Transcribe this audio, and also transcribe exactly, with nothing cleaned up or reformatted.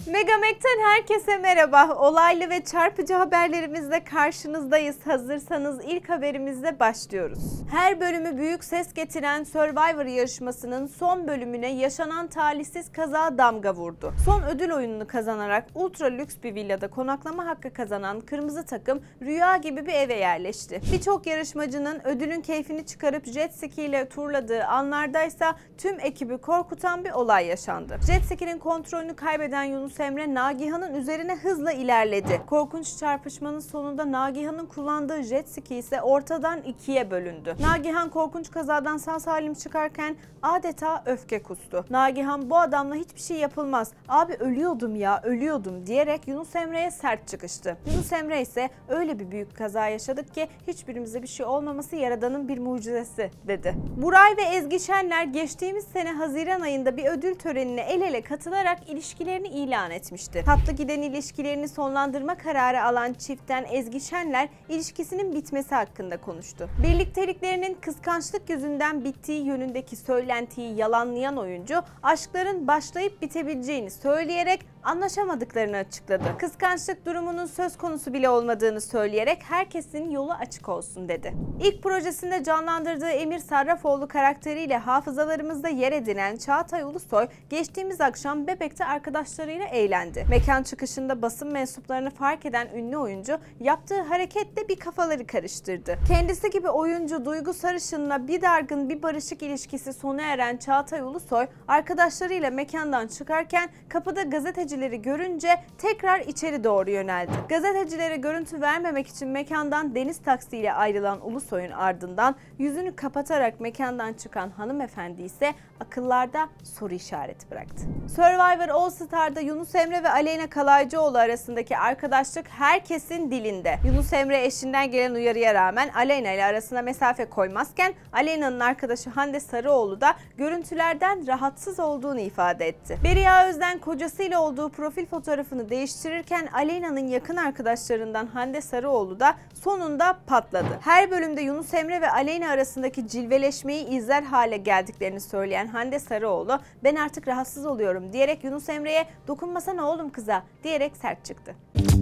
Megamek'ten herkese merhaba. Olaylı ve çarpıcı haberlerimizle karşınızdayız. Hazırsanız ilk haberimizle başlıyoruz. Her bölümü büyük ses getiren Survivor yarışmasının son bölümüne yaşanan talihsiz kaza damga vurdu. Son ödül oyununu kazanarak ultra lüks bir villada konaklama hakkı kazanan kırmızı takım rüya gibi bir eve yerleşti. Birçok yarışmacının ödülün keyfini çıkarıp jet ski ile turladığı anlardaysa tüm ekibi korkutan bir olay yaşandı. Jet ski'nin kontrolünü kaybeden Yunus Emre Nagihan'ın üzerine hızla ilerledi. Korkunç çarpışmanın sonunda Nagihan'ın kullandığı jet ski ise ortadan ikiye bölündü. Nagihan korkunç kazadan sağ salim çıkarken adeta öfke kustu. Nagihan bu adamla hiçbir şey yapılmaz, abi ölüyordum ya ölüyordum diyerek Yunus Emre'ye sert çıkıştı. Yunus Emre ise öyle bir büyük kaza yaşadık ki hiçbirimize bir şey olmaması Yaradan'ın bir mucizesi dedi. Buray ve Ezgi Şenler geçtiğimiz sene Haziran ayında bir ödül törenine el ele katılarak ilişkilerini ilan etmişti. Tatlı giden ilişkilerini sonlandırma kararı alan çiftten Ezgi Şenler ilişkisinin bitmesi hakkında konuştu. Birlikteliklerinin kıskançlık yüzünden bittiği yönündeki söylentiyi yalanlayan oyuncu aşkların başlayıp bitebileceğini söyleyerek anlaşamadıklarını açıkladı. Kıskançlık durumunun söz konusu bile olmadığını söyleyerek herkesin yolu açık olsun dedi. İlk projesinde canlandırdığı Emir Sarrafoğlu karakteriyle hafızalarımızda yer edinen Çağatay Ulusoy geçtiğimiz akşam Bebek'te arkadaşlarıyla eğlendi. Mekan çıkışında basın mensuplarını fark eden ünlü oyuncu yaptığı hareketle bir kafaları karıştırdı. Kendisi gibi oyuncu Duygu Sarışın'la bir dargın bir barışık ilişkisi sona eren Çağatay Ulusoy arkadaşlarıyla mekandan çıkarken kapıda gazetecileri görünce tekrar içeri doğru yöneldi. Gazetecilere görüntü vermemek için mekandan deniz taksiyle ayrılan Ulusoy'un ardından yüzünü kapatarak mekandan çıkan hanımefendi ise akıllarda soru işareti bıraktı. Survivor All Star'da Yunus Emre ve Aleyna Kalaycıoğlu arasındaki arkadaşlık herkesin dilinde. Yunus Emre eşinden gelen uyarıya rağmen Aleyna ile arasına mesafe koymazken Aleyna'nın arkadaşı Hande Sarıoğlu da görüntülerden rahatsız olduğunu ifade etti. Beriya Özden kocasıyla olduğu profil fotoğrafını değiştirirken Aleyna'nın yakın arkadaşlarından Hande Sarıoğlu da sonunda patladı. Her bölümde Yunus Emre ve Aleyna arasındaki cilveleşmeyi izler hale geldiklerini söyleyen Hande Sarıoğlu ben artık rahatsız oluyorum diyerek Yunus Emre'ye dokunmasana oğlum kıza diyerek sert çıktı.